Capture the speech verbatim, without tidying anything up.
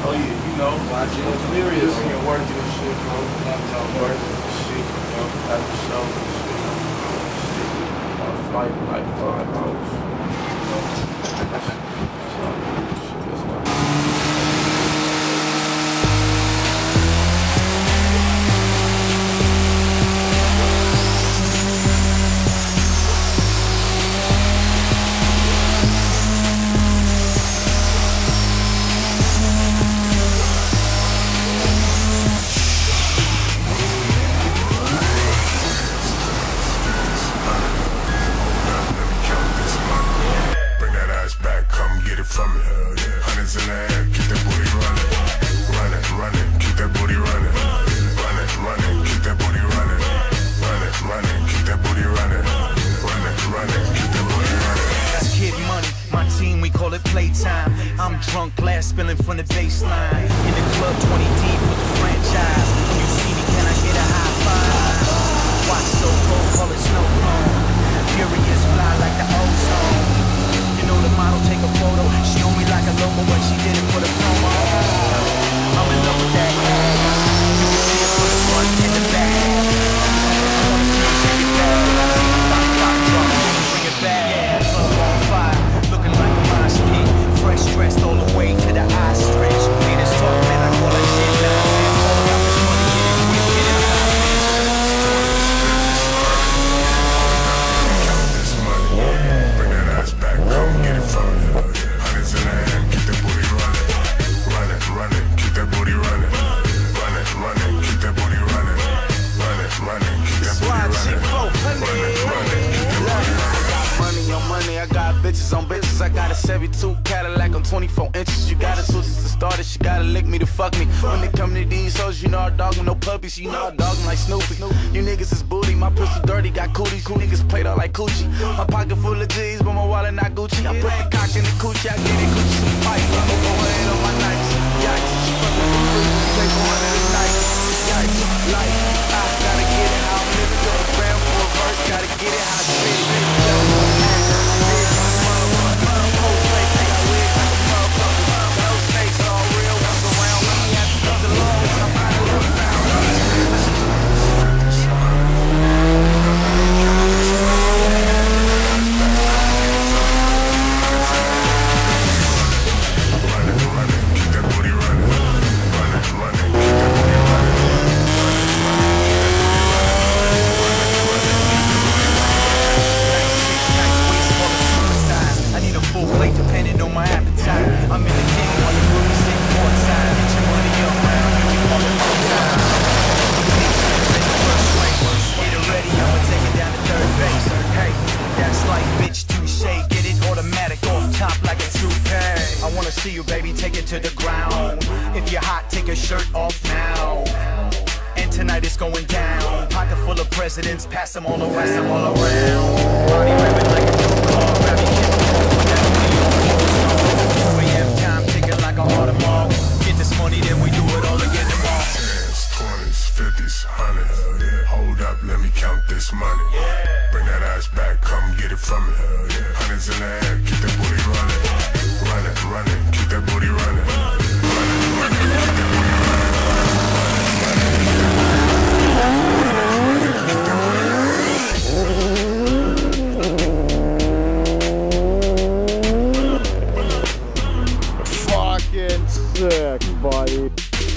Oh yeah, you know, watching it serious when you're working and shit, bro. I'm working and shit, you know, at the show and shit. Shit. On a flight for like five hours. You know. So, shit, that's not. From me, hundreds in the air, keep that booty running, running, running, keep that booty running, running, running, keep that booty running, running, running, keep that booty running, running, running, keep that booty running. That's Kid Money, my team, we call it playtime. I'm drunk, glass spilling from the baseline. In the club, twenty deep with the franchise. When you see me, can I get a high five? Watch so cold, call it snow cone. Furious, fly like the ozone. You know the model, take a photo. She on me like a logo, but she did it for the promo. I'm in love with that ass. You can see it from the front and the back. I wanna see you shake it back. Stop, stop, drop, bring it back. Yeah, club on fire, looking like a mosh pit. Fresh dressed all the way to the eye stretch. Haters talk, man, I call that shit nonsense. All about this money, get it quick, get it high. Come get it from me. Hundreds in the air, keep that booty running. Running, running, keep that booty running. Running, running, keep that booty running. Running, running, keep that booty running. Running, running, keep that booty running. Money on money, I got bitches on bitches. I got a seventy-two Cadillac on twenty-four inches. You gotta switch to start it, she gotta lick me to fuck me. When it come to these hoes, you know I dog them, no puppies. You know I dog them like Snoopy. You niggas is booty, my pistol dirty, got cooties. You niggas played out like coochie. My pocket full of G's, but my wallet not Gucci. I put the cock in the coochie, I get it Gucci some pipe. I move her head on my nights. Yikes, she fucking for free, pay for one of the nights. Yikes, life, I gotta get it how I'm living. Go to grand for a verse, gotta get it how I spit it. See you, baby, take it to the ground. If you're hot, take your shirt off now. And tonight it's going down. Pocket full of presidents, pass them all around. Pass them all around. Body ripping like a new car. Grab your kid, two A M time, ticking like a Audemars. Get this money, then we do it all again tomorrow. Tens, twenties, fifties, hundreds. Hold up, let me count this money. Bring that ass back, come get it from me. Hundreds in the air, keep that booty running. Running, running, keep that booty running. Running, running, keep that booty running. Fucking sick, buddy.